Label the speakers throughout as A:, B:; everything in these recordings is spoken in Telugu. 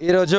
A: ఈరోజు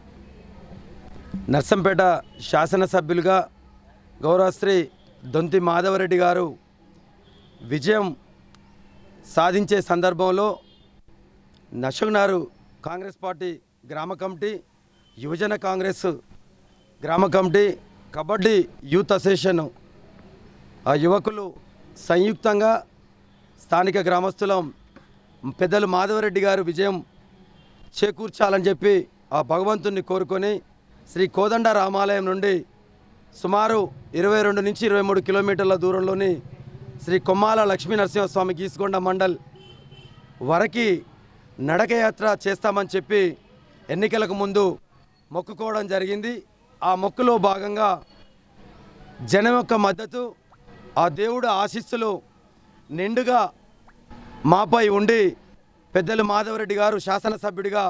A: నర్సంపేట శాసనసభ్యులుగా గౌరవశ్రీ దొంతి మాధవరెడ్డి గారు విజయం సాధించే సందర్భంలో నషగ్నారు కాంగ్రెస్ పార్టీ గ్రామ కమిటీ, యువజన కాంగ్రెస్ గ్రామ కమిటీ, కబడ్డీ యూత్ అసోసియేషన్ ఆ యువకులు సంయుక్తంగా స్థానిక గ్రామస్తులం పెద్దలు మాధవరెడ్డి గారు విజయం చేకూర్చాలని చెప్పి ఆ భగవంతుని కోరుకొని శ్రీ కోదండ రామాలయం నుండి సుమారు 22 నుంచి 23 కిలోమీటర్ల దూరంలోని శ్రీ కొమ్మాల లక్ష్మీ నరసింహస్వామి గీసుకొండ మండల్ వరకు నడకయాత్ర చేస్తామని చెప్పి ఎన్నికలకు ముందు మొక్కుకోవడం జరిగింది. ఆ మొక్కులో భాగంగా జనం యొక్క మద్దతు, ఆ దేవుడు ఆశీస్సులు నిండుగా మాపై ఉండి పెద్దలు మాధవరెడ్డి గారు శాసనసభ్యుడిగా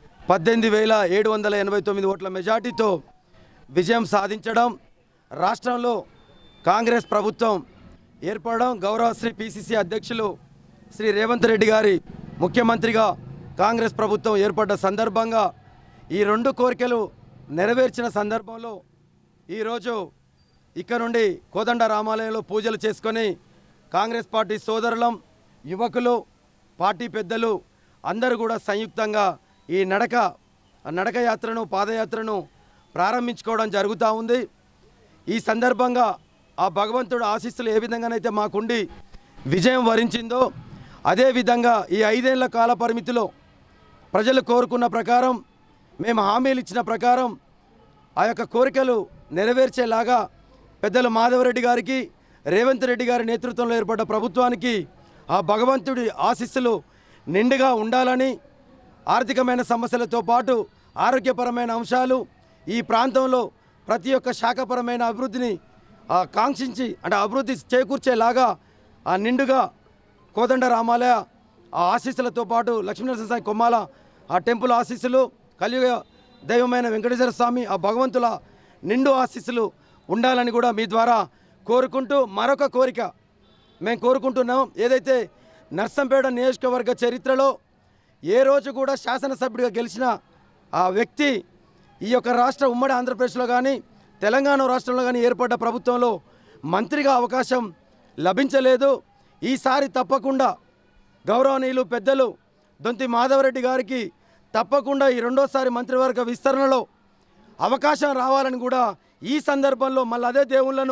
A: 18,789 ఓట్ల మెజార్టీతో విజయం సాధించడం, రాష్ట్రంలో కాంగ్రెస్ ప్రభుత్వం ఏర్పడడం, గౌరవ శ్రీ పిసిసి అధ్యక్షులు శ్రీ రేవంత్ రెడ్డి గారి ముఖ్యమంత్రిగా కాంగ్రెస్ ప్రభుత్వం ఏర్పడ్డ సందర్భంగా ఈ 2 కోరికలు నెరవేర్చిన సందర్భంలో ఈరోజు ఇక్కడ నుండి కోదండ రామాలయంలో పూజలు చేసుకొని కాంగ్రెస్ పార్టీ సోదరులం, యువకులు, పార్టీ పెద్దలు అందరూ కూడా సంయుక్తంగా ఈ నడకయాత్రను, పాదయాత్రను ప్రారంభించుకోవడం జరుగుతూ ఉంది. ఈ సందర్భంగా ఆ భగవంతుడు ఆశీస్సులు ఏ విధంగానైతే మాకుండి విజయం వరించిందో అదేవిధంగా ఈ 5 ఏళ్ల కాల పరిమితిలో ప్రజలు కోరుకున్న ప్రకారం, మేము హామీలు ఇచ్చిన ప్రకారం ఆ యొక్క కోరికలు నెరవేర్చేలాగా పెద్దలు మాధవరెడ్డి గారికి, రేవంత్ రెడ్డి గారి నేతృత్వంలో ఏర్పడ్డ ప్రభుత్వానికి ఆ భగవంతుడి ఆశీస్సులు నిండుగా ఉండాలని, ఆర్థికమైన సమస్యలతో పాటు ఆరోగ్యపరమైన అంశాలు, ఈ ప్రాంతంలో ప్రతి ఒక్క శాఖపరమైన అభివృద్ధిని కాంక్షించి అంటే అభివృద్ధి చేకూర్చేలాగా ఆ నిండుగా కోదండ రామాలయ ఆ ఆశీస్సులతో పాటు లక్ష్మీనరసింహస్వామి కొమ్మాల ఆ టెంపుల్ ఆశీస్సులు, కలియుగ దైవమైన వెంకటేశ్వర స్వామి ఆ భగవంతుల నిండు ఆశీస్సులు ఉండాలని కూడా మీ ద్వారా కోరుకుంటూ, మరొక కోరిక మేము కోరుకుంటున్నాం. ఏదైతే నర్సంపేట నియోజకవర్గ చరిత్రలో ఏ రోజు కూడా శాసనసభ్యుడిగా గెలిచిన ఆ వ్యక్తి ఈ యొక్క రాష్ట్ర ఉమ్మడి ఆంధ్రప్రదేశ్లో కానీ తెలంగాణ రాష్ట్రంలో కానీ ఏర్పడ్డ ప్రభుత్వంలో మంత్రిగా అవకాశం లభించలేదు. ఈసారి తప్పకుండా గౌరవనీయులు పెద్దలు దొంతి మాధవరెడ్డి గారికి తప్పకుండా ఈ 2వసారి మంత్రివర్గ విస్తరణలో అవకాశం రావాలని కూడా ఈ సందర్భంలో మళ్ళీ అదే దేవుళ్లను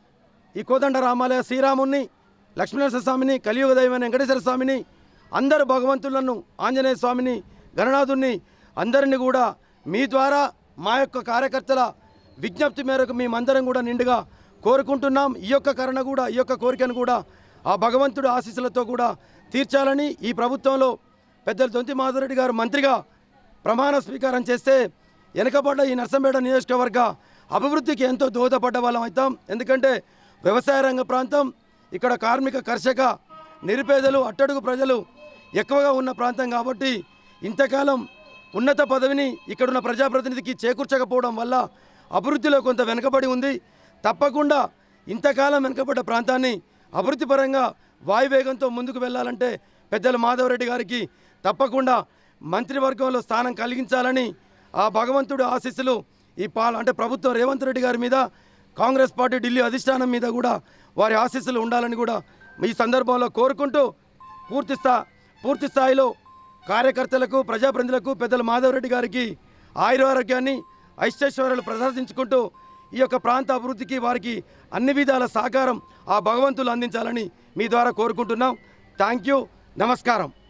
A: ఈ కోదండ రామాలయ శ్రీరాముని, లక్ష్మీనరసింహ స్వామిని, కలియుగ దైవమైన వెంకటేశ్వర స్వామిని, అందరు భగవంతులను, ఆంజనేయ స్వామిని, గణనాథుని అందరినీ కూడా మీ ద్వారా మా యొక్క కార్యకర్తల విజ్ఞప్తి మేరకు మేమందరం కూడా నిండుగా కోరుకుంటున్నాం. ఈ యొక్క కోరికను కూడా ఆ భగవంతుడి ఆశీస్సులతో కూడా తీర్చాలని, ఈ ప్రభుత్వంలో పెద్దలు దొంతి మాధవరెడ్డి గారు మంత్రిగా ప్రమాణ స్వీకారం చేస్తే వెనుకబడ్డ ఈ నర్సంపేట నియోజకవర్గ అభివృద్ధికి ఎంతో దోహదపడ్డ వాళ్ళం అవుతాం. ఎందుకంటే వ్యవసాయ రంగ ప్రాంతం, ఇక్కడ కార్మిక, కర్షక, నిరుపేదలు, అట్టడుగు ప్రజలు ఎక్కువగా ఉన్న ప్రాంతం కాబట్టి ఇంతకాలం ఉన్నత పదవిని ఇక్కడున్న ప్రజాప్రతినిధికి చేకూర్చకపోవడం వల్ల అభివృద్ధిలో కొంత వెనుకబడి ఉంది. తప్పకుండా ఇంతకాలం వెనుకబడ్డ ప్రాంతాన్ని అభివృద్ధి పరంగా వాయువేగంతో ముందుకు వెళ్ళాలంటే పెద్దల మాధవరెడ్డి గారికి తప్పకుండా మంత్రివర్గంలో స్థానం కలిగించాలని, ఆ భగవంతుడి ఆశీస్సులు ఈ అంటే ప్రభుత్వం రేవంత్ రెడ్డి గారి మీద, కాంగ్రెస్ పార్టీ ఢిల్లీ అధిష్టానం మీద కూడా వారి ఆశీస్సులు ఉండాలని కూడా ఈ సందర్భంలో కోరుకుంటూ పూర్తి స్థాయిలో కార్యకర్తలకు, ప్రజాప్రతినిధులకు పెద్దల మాధవరెడ్డి గారికి ఆయురారోగ్యాన్ని, ఐశ్వర్యాలు ప్రసాదించుకుంటూ ఈ యొక్క ప్రాంత అభివృద్ధికి వారికి అన్ని విధాల సహకారం ఆ భగవంతులు అందించాలని మీ ద్వారా కోరుకుంటున్నాం. Thank you. నమస్కారం.